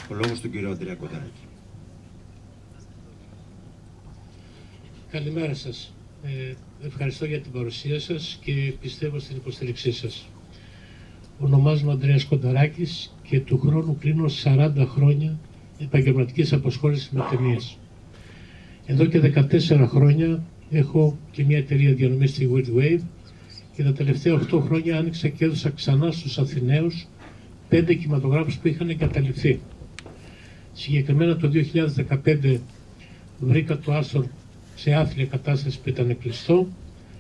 Ο λόγος στον κύριο Αντρέα Κονταράκη. Καλημέρα σας. Ευχαριστώ για την παρουσία σας και πιστεύω στην υποστήριξή σας. Ονομάζομαι Ανδρέας Κονταράκης και του χρόνου κλείνω 40 χρόνια επαγγελματικής απασχόλησης με ταινίες. Εδώ και 14 χρόνια έχω και μια εταιρεία διανομής στη Weird Wave και τα τελευταία 8 χρόνια άνοιξα και έδωσα ξανά στους Αθηναίους 5 κινηματογράφους που είχαν εγκαταλειφθεί. Συγκεκριμένα το 2015 βρήκα το Άστορ σε άθλια κατάσταση που ήταν κλειστό.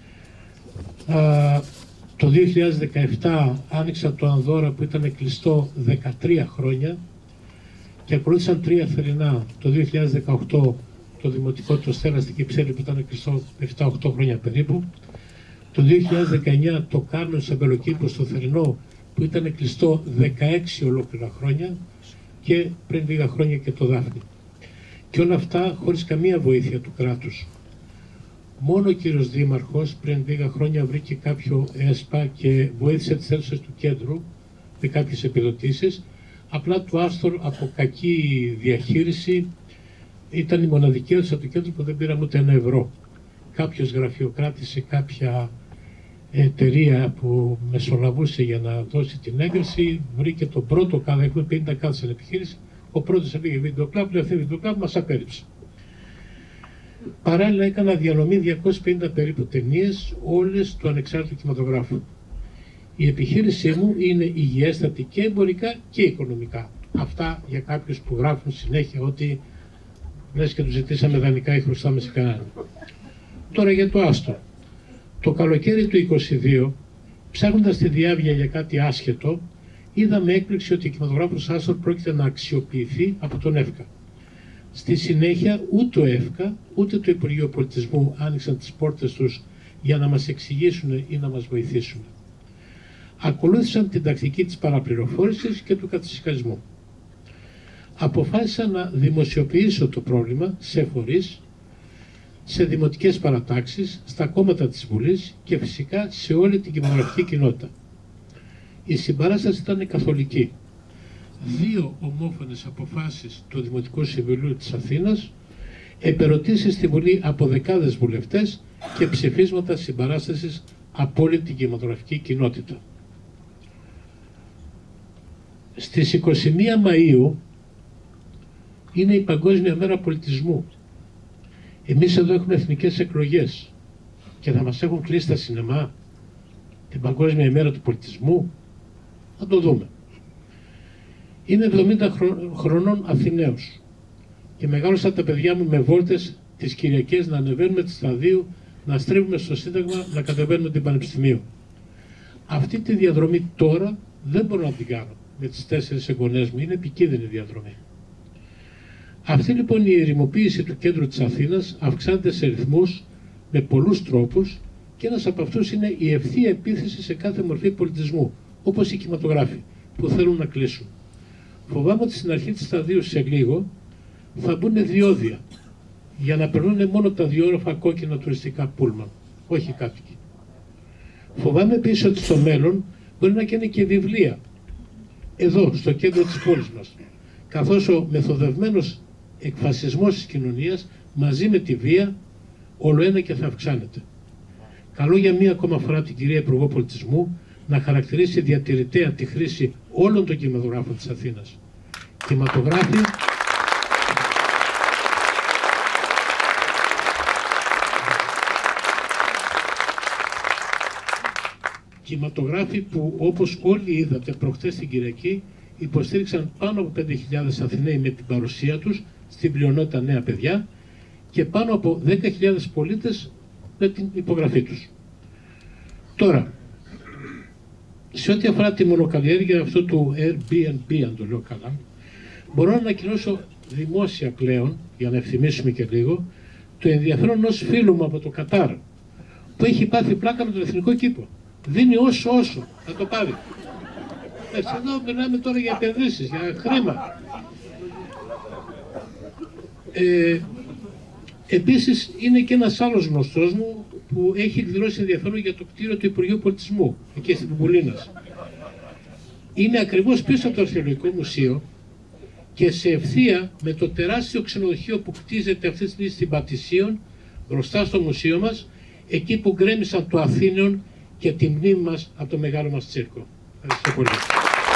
Το 2017 άνοιξα το Ανδώρα που ήταν κλειστό 13 χρόνια και ακολούθησαν 3 θερινά. Το 2018 το δημοτικό το Στέλλας στην Κυψέλη που ήταν κλειστό 7-8 χρόνια περίπου. Το 2019 το Κάρμεν στο Αμπελοκήπο στο θερινό που ήταν κλειστό 16 ολόκληρα χρόνια και πριν λίγα χρόνια και το Δάφνη. Και όλα αυτά χωρίς καμία βοήθεια του κράτους. Μόνο ο κύριος Δήμαρχος πριν λίγα χρόνια βρήκε κάποιο ΕΣΠΑ και βοήθησε τις αίθουσες του κέντρου με κάποιες επιδοτήσεις. Απλά του Άστορ από κακή διαχείριση ήταν η μοναδική αίθουσα του κέντρου που δεν πήραμε ούτε ένα ευρώ. Κάποιος γραφειοκράτης σε κάποια εταιρεία που μεσολαβούσε για να δώσει την έγκριση βρήκε τον πρώτο κάδο, έχουμε 50 κάδους στην επιχείρηση, ο πρώτος έπαιγε βίντεο κλαμπ, λέει αυτή η βίντεο κλαμπ μας απέρριψε. Παράλληλα έκανα διανομή 250 περίπου ταινίες, όλες του ανεξάρτητου κινηματογράφου. Η επιχείρησή μου είναι υγιέστατη και εμπορικά και οικονομικά. Αυτά για κάποιους που γράφουν συνέχεια ότι λες και τους ζητήσαμε δανεικά ή χρωστάμε σε κανέναν. Τώρα για το Άστορ. Το καλοκαίρι του 2022, ψάχνοντας τη διάβια για κάτι άσχετο, είδαμε έκπληξη ότι ο κινηματογράφος Άστορ πρόκειται να αξιοποιηθεί από τον ΕΦΚΑ. Στη συνέχεια ούτε ο ΕΦΚΑ ούτε το Υπουργείο Πολιτισμού άνοιξαν τις πόρτες τους για να μας εξηγήσουν ή να μας βοηθήσουν. Ακολούθησαν την τακτική της παραπληροφόρησης και του καθησυχασμού. Αποφάσισα να δημοσιοποιήσω το πρόβλημα σε φορείς, σε δημοτικές παρατάξεις, στα κόμματα της Βουλής και φυσικά σε όλη την κινηματογραφική κοινότητα. Η συμπαράσταση ήταν καθολική. 2 ομόφωνες αποφάσεις του Δημοτικού Συμβουλίου της Αθήνας, επερωτήσεις στη Βουλή από δεκάδες βουλευτές και ψηφίσματα συμπαράστασης από όλη την κινηματογραφική κοινότητα. Στις 21 Μαΐου είναι η Παγκόσμια Μέρα Πολιτισμού. Εμείς εδώ έχουμε εθνικές εκλογές και θα μας έχουν κλείσει τα σινεμά την Παγκόσμια ημέρα του πολιτισμού. Θα το δούμε. Είμαι 70 χρονών Αθηναίος και μεγάλωσα τα παιδιά μου με βόλτες τις Κυριακές να ανεβαίνουμε τη Σταδίου, να στρίβουμε στο Σύνταγμα, να κατεβαίνουμε την Πανεπιστημίου. Αυτή τη διαδρομή τώρα δεν μπορώ να την κάνω με τις 4 εγγονές μου, είναι επικίνδυνη διαδρομή. Αυτή λοιπόν η ερημοποίηση του κέντρου της Αθήνας αυξάνεται σε ρυθμούς με πολλούς τρόπους και ένας από αυτούς είναι η ευθεία επίθεση σε κάθε μορφή πολιτισμού, όπως οι κινηματογράφοι που θέλουν να κλείσουν. Φοβάμαι ότι στην αρχή της σταδίου σε λίγο θα μπουν διόδια για να περνούν μόνο τα διόροφα κόκκινα τουριστικά πούλμαν, όχι κάτοικοι. Φοβάμαι επίσης ότι στο μέλλον μπορεί να καίνε και βιβλία εδώ στο κέντρο της πόλης μας, καθώς ο μεθοδευμένος εκφασισμός της κοινωνίας μαζί με τη βία όλο ένα και θα αυξάνεται. Καλώ για μία ακόμα φορά την κυρία Υπουργό Πολιτισμού να χαρακτηρίσει διατηρητέα τη χρήση όλων των κινηματογράφων της Αθήνας. Κινηματογράφοι που όπως όλοι είδατε προχτές την Κυριακή υποστήριξαν πάνω από 5.000 Αθηναίοι με την παρουσία τους, στην πλειονότητα νέα παιδιά, και πάνω από 10.000 πολίτες με την υπογραφή τους. Τώρα, σε ό,τι αφορά τη μονοκαλλιέργεια αυτού του Airbnb, αν το λέω καλά, μπορώ να ανακοινώσω δημόσια πλέον, για να ευθυμίσουμε και λίγο, το ενδιαφέρον ενός φίλου μου από το Κατάρ, που έχει πάθει πλάκα με τον εθνικό κήπο. Δίνει όσο θα το πάρει. Εδώ μιλάμε τώρα για επενδύσεις, για χρήμα. Επίσης είναι και ένας άλλος γνωστός μου που έχει εκδηλώσει ενδιαφέρον για το κτίριο του Υπουργείου Πολιτισμού, εκεί στην Πουμπουλίνας. Είναι ακριβώς πίσω από το Αρχαιολογικό Μουσείο και σε ευθεία με το τεράστιο ξενοδοχείο που κτίζεται αυτή τη στιγμή στην Πατησίων, μπροστά στο μουσείο μας, εκεί που γκρέμισαν το Αθήνεων και τη μνήμη μας από το μεγάλο μας τσίρκο. Ευχαριστώ πολύ.